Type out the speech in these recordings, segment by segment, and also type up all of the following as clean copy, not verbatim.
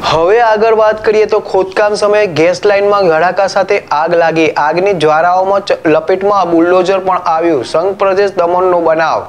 હવે આગળ વાત કરીએ તો ખોદકામ સમયે ગેસ લાઇનમાં ધડાકા સાથે આગ લાગી. આગની જ્વાળાઓમાં લપેટમાં બુલડોઝર પણ આવ્યું. સંઘ પ્રદેશ દમણનો બનાવ.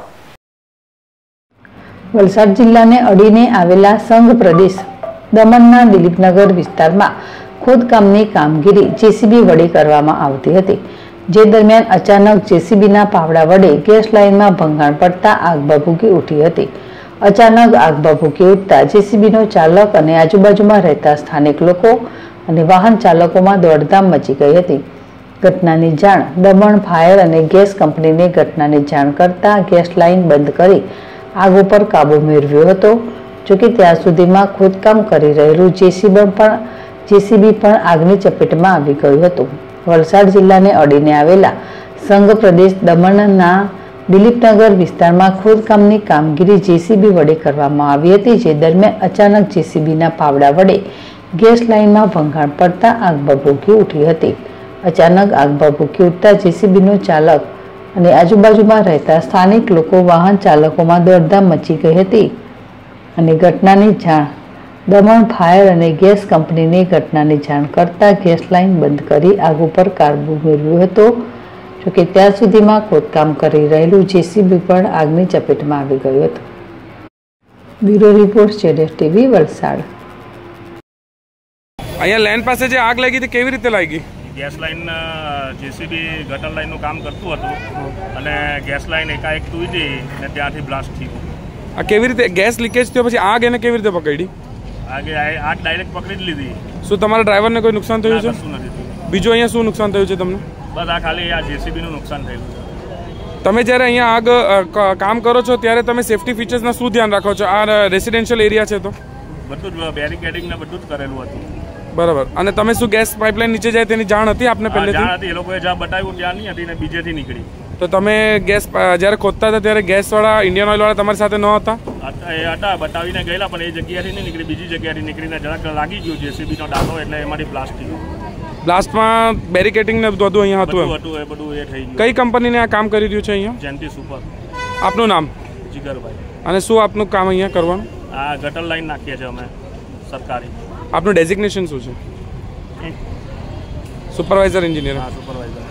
વલસાડ જિલ્લાને અડીને આવેલા સંઘ પ્રદેશ દમણના દિલીપનગર વિસ્તારમાં ખોદકામની કામગીરી જેસીબી વડે કરવામાં આવતી હતી. જે દરમિયાન અચાનક જેસીબીના પાવડા વડે ગેસ લાઇનમાં ભંગાણ પડતા આગ ભભૂકી ઉઠી હતી. અચાનક આગ ભભૂકી ઉઠતા જેસીબીનો ચાલક અને આજુબાજુમાં રહેતા સ્થાનિક લોકો અને વાહન ચાલકોમાં દોડધામ મચી ગઈ હતી. ઘટનાની જાણ દમણ ફાયર અને ગેસ કંપનીને ઘટનાની જાણ કરતા ગેસ લાઇન બંધ કરી આગ ઉપર કાબુ મેળવ્યો હતો. જોકે ત્યાં સુધીમાં ખોદકામ કરી રહેલું જેસીબી પણ આગની ચપેટમાં આવી ગયું હતું. વલસાડ જિલ્લાને અડીને આવેલા સંઘ પ્રદેશ દમણના દિલીપનગર વિસ્તારમાં ખોદકામની કામગીરી જેસીબી વડે કરવામાં આવી હતી. જે દરમિયાન અચાનક જેસીબીના પાવડા વડે ગેસ લાઇનમાં ભંગાણ પડતા આગ ભભૂકી ઉઠી હતી. અચાનક આગ ભભૂકી ઉઠતા જેસીબીનો ચાલક અને આજુબાજુમાં રહેતા સ્થાનિક લોકો વાહન ચાલકોમાં દોડધામ મચી ગઈ હતી અને ઘટનાની જાણ દમણ ફાયર અને ગેસ કંપનીને ઘટનાની જાણ કરતા ગેસ લાઇન બંધ કરી આગ ઉપર કાબુ મેળવ્યો હતો. જોકે ત્યાં સુધીમાં ખોદકામ કરી રહેલું જેસીબી પણ આગની ચપેટમાં આવી ગયું હતું. Bureau report ZS TV Valsad. અહીંયા લેન્ડ પાસે જે આગ લાગી હતી કેવી રીતે લાગી? ગેસ લાઇન જેસીબી ગટર લાઇનનું કામ કરતું હતું અને ગેસ લાઇન એકાએક તૂટી અને ત્યાંથી બ્લાસ્ટ થયું. આ કેવી રીતે ગેસ લીકેજ થયો પછી આગ એને કેવી રીતે પકડી? આગ ડાયરેક્ટ પકડી જ લીધી. શું તમારા ડ્રાઈવરને કોઈ નુકસાન થયું છે? શું નથી થયું. બીજું અહીંયા શું નુકસાન થયું છે તમને? બસ આ ખાલી આ જેસીબીનું નુકસાન થયું છે. તમે જ્યારે અહીંયા આગ કામ કરો છો ત્યારે તમે સેફટી ફીચર્સના શું ધ્યાન રાખો છો? આ રેસિડેન્શિયલ એરિયા છે તો બધું જ બેરિકેડિંગ ને બધું જ કરેલું હતું. બરાબર. અને તમે શું ગેસ પાઇપલાઇન નીચે જાય તેની જાણ હતી આપને પહેલેથી? જાણ હતી. એ લોકોએ જ્યાં બતાવ્યું ત્યાં નહીં હતી ને બીજેથી નીકળી. તો તમે ગેસ જ્યારે ખોદતા હતા ત્યારે ગેસવાળા ઇન્ડિયન ઓઇલવાળા તમારી સાથે ન હતા? એ હતા, બતાવીને ગયેલા પણ એ જગ્યાથી નહીં નીકળી, બીજી જગ્યાથી નીકળીને જરાક લાગી ગયું જેસીબીનો ડાલો એટલે એમાંથી બ્લાસ્ટ થયું. બ્લાસ્ટમાં બેરિકેડિંગ ને બધું અહીંયા હતું? એ બધું એ થઈ ગયું. કઈ કંપનીને આ કામ કરી રહ્યું છે અહીંયા? જયંતિ સુપર. આપનું નામ? જીગરભાઈ. અને શું આપનું કામ અહીંયા કરવાનું? આ ગટર લાઈન નાખીએ છીએ અમે સરકારી. આપનું ડેઝિગ્નેશન શું છે? Supervisor engineer. હા, સુપરવાઇઝર.